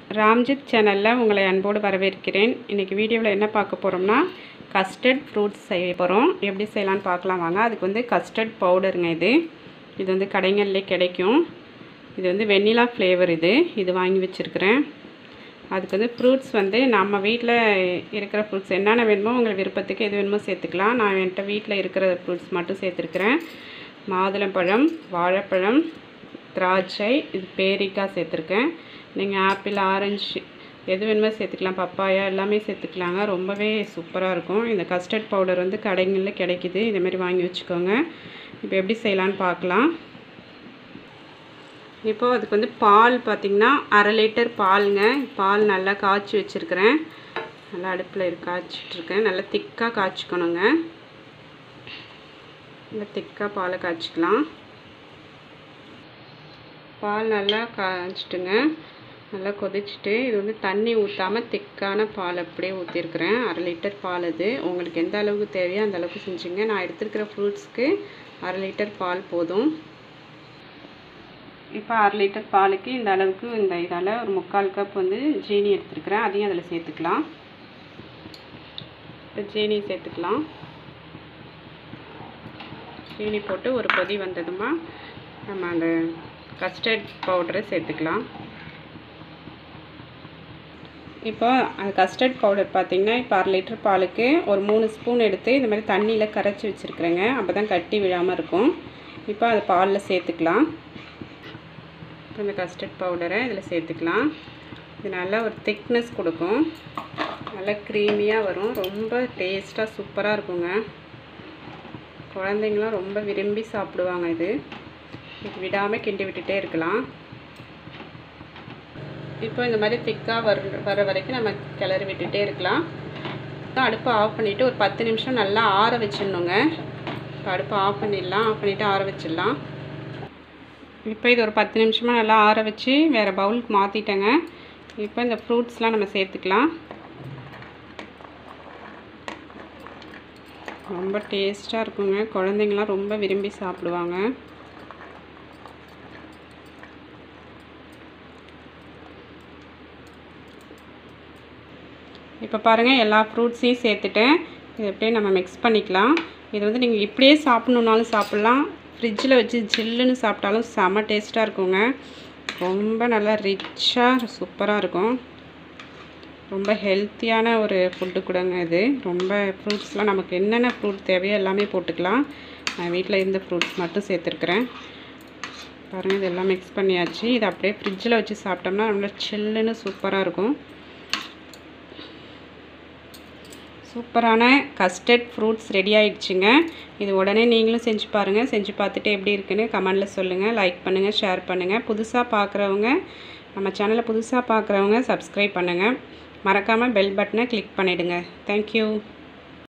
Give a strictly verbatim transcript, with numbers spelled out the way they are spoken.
ராம்ஜித் சேனலில் உங்களை அன்போடு வரவேற்கிறேன். இன்றைக்கி வீடியோவில் என்ன பார்க்க போகிறோம்னா கஸ்டர்ட் ஃப்ரூட்ஸ் செய்ய போகிறோம். எப்படி செய்யலான்னு பார்க்கலாம் வாங்க. அதுக்கு வந்து கஸ்டர்ட் பவுடருங்க இது இது வந்து கடைங்கள்லே கிடைக்கும். இது வந்து வெண்ணிலா ஃப்ளேவர். இது இது வாங்கி வச்சுருக்கிறேன். அதுக்கு வந்து ஃப்ரூட்ஸ் வந்து நம்ம வீட்டில் இருக்கிற ஃப்ரூட்ஸ் என்னென்ன வேணுமோ உங்கள் விருப்பத்துக்கு எது வேணுமோ சேர்த்துக்கலாம். நான் என்கிட்ட வீட்டில் இருக்கிற ஃப்ரூட்ஸ் மட்டும் சேர்த்துருக்கிறேன். மாதுளம்பழம், வாழைப்பழம், திராட்சை, இது பேரிக்காய் சேர்த்துருக்கேன். நீங்கள் ஆப்பிள், ஆரஞ்சு எது வேணுமோ சேர்த்துக்கலாம். பப்பாயா எல்லாமே சேர்த்துக்கலாங்க. ரொம்பவே சூப்பராக இருக்கும். இந்த கஸ்டர்ட் பவுடர் வந்து கடைகளில் கிடைக்கிது. இதேமாரி வாங்கி வச்சுக்கோங்க. இப்போ எப்படி செய்யலான்னு பார்க்கலாம். இப்போது அதுக்கு வந்து பால் பார்த்திங்கன்னா அரை லிட்டர் பாலுங்க. பால் நல்லா காய்ச்சி வச்சுருக்கிறேன். நல்லா அடுப்பில் இருக்கு காய்ச்சிட்ருக்கேன். நல்லா திக்காக காய்ச்சிக்கணுங்க. நல்லா திக்காக பாலை காய்ச்சிக்கலாம். பால் நல்லா காய்ச்சிட்டுங்க. நல்லா கொதிச்சுட்டு இது வந்து தண்ணி ஊற்றாமல் திக்கான பால் அப்படியே ஊற்றிருக்கிறேன். அரை லிட்டர் பால். இது உங்களுக்கு எந்த அளவுக்கு தேவையோ அந்த அளவுக்கு செஞ்சுங்க. நான் எடுத்துருக்கிற ஃப்ரூட்ஸ்க்கு அரை லிட்டர் பால் போதும். இப்போ அரை லிட்டர் பாலுக்கு இந்த அளவுக்கு இந்த இதால் ஒரு முக்கால் கப் வந்து ஜீனி எடுத்துருக்கிறேன். அதையும் அதில் சேர்த்துக்கலாம். இப்போ ஜீனி சேர்த்துக்கலாம். ஜீனி போட்டு ஒரு கொதி வந்ததுமா நம்ம அந்த கஸ்டர்ட் பவுடரை சேர்த்துக்கலாம். இப்போ அந்த கஸ்டர்ட் பவுடர் பார்த்திங்கன்னா இப்போ அரை லிட்டர் பாலுக்கு ஒரு மூணு ஸ்பூன் எடுத்து இந்த மாதிரி தண்ணியில் கரைச்சி வச்சுருக்குறேங்க. அப்போ தான் கட்டி விழாமல் இருக்கும். இப்போ அதை பாலில் சேர்த்துக்கலாம். இப்போ இந்த கஸ்டர்ட் பவுடரை இதில் சேர்த்துக்கலாம். இது நல்லா ஒரு திக்னஸ் கொடுக்கும். நல்லா க்ரீமியாக வரும். ரொம்ப டேஸ்ட்டாக சூப்பராக இருக்குங்க. குழந்தைங்களாம் ரொம்ப விரும்பி சாப்பிடுவாங்க. இது இது விடாமல் கிண்டி விட்டுட்டே இருக்கலாம். இப்போ இந்த மாதிரி திக்காக வர வர வரைக்கும் நம்ம கிளறி விட்டுட்டே இருக்கலாம். அடுப்பை ஆஃப் பண்ணிவிட்டு ஒரு பத்து நிமிஷம் நல்லா ஆற வச்சிடணுங்க. இப்போ அடுப்பை ஆஃப் பண்ணிடலாம். ஆஃப் பண்ணிவிட்டு ஆற வச்சிடலாம். இப்போ இது ஒரு பத்து நிமிஷமாக நல்லா ஆற வச்சு வேறு பவுலுக்கு மாற்றிட்டேங்க. இப்போ இந்த ஃப்ரூட்ஸ்லாம் நம்ம சேர்த்துக்கலாம். ரொம்ப டேஸ்ட்டாக இருக்குங்க. குழந்தைங்களாம் ரொம்ப விரும்பி சாப்பிடுவாங்க. இப்போ பாருங்கள் எல்லா ஃப்ரூட்ஸையும் சேர்த்துட்டேன். இது அப்படியே நம்ம மிக்ஸ் பண்ணிக்கலாம். இது வந்து நீங்கள் இப்படியே சாப்பிட்ணுன்னாலும் சாப்பிட்லாம். ஃப்ரிட்ஜில் வச்சு ஜில்லுன்னு சாப்பிட்டாலும் செம்ம டேஸ்ட்டாக இருக்குங்க. ரொம்ப நல்லா ரிச்சாக சூப்பராக இருக்கும். ரொம்ப ஹெல்த்தியான ஒரு ஃபுட்டு கூடங்க இது. ரொம்ப ஃப்ரூட்ஸ்லாம் நமக்கு என்னென்ன ஃப்ரூட் தேவையோ எல்லாமே போட்டுக்கலாம். நான் வீட்டில் இருந்த ஃப்ரூட்ஸ் மட்டும் சேர்த்துருக்குறேன். பாருங்கள் இது எல்லாம் மிக்ஸ் பண்ணியாச்சு. இது அப்படியே ஃப்ரிட்ஜில் வச்சு சாப்பிட்டோம்னா ரொம்ப சில்லுன்னு சூப்பராக இருக்கும். சூப்பரான கஸ்டர்ட் ஃப்ரூட்ஸ் ரெடி ஆகிடுச்சுங்க. இது உடனே நீங்களும் செஞ்சு பாருங்கள். செஞ்சு பார்த்துட்டு எப்படி இருக்குன்னு கமெண்டில் சொல்லுங்கள். லைக் பண்ணுங்கள், ஷேர் பண்ணுங்கள். புதுசாக பார்க்குறவங்க நம்ம சேனலை புதுசாக பார்க்குறவங்க சப்ஸ்கிரைப் பண்ணுங்கள். மறக்காமல் பெல் பட்டனை கிளிக் பண்ணிவிடுங்க. தேங்க்யூ.